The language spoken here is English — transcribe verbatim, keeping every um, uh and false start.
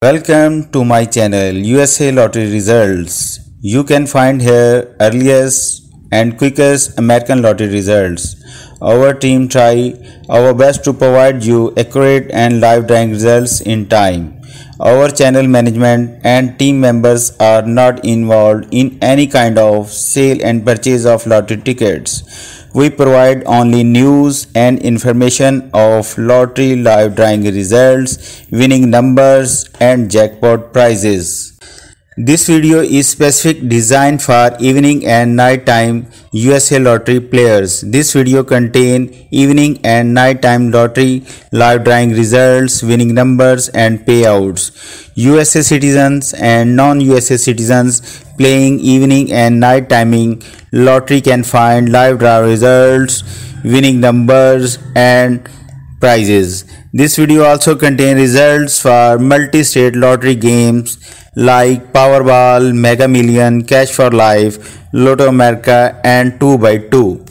Welcome to my channel U S A Lottery Results. You can find here earliest and quickest American lottery results. Our team try our best to provide you accurate and live drawing results in time. Our channel management and team members are not involved in any kind of sale and purchase of lottery tickets. We provide only news and information of lottery live drawing results, winning numbers and jackpot prizes. This video is specific designed for evening and night time U S A lottery players. This video contain evening and night time lottery live drawing results, winning numbers and payouts. U S A citizens and non-U S A citizens playing evening and night timing lottery can find live draw results, winning numbers and prizes. This video also contains results for multi-state lottery games like Powerball, Mega Million, Cash for Life, Lotto America and two by two.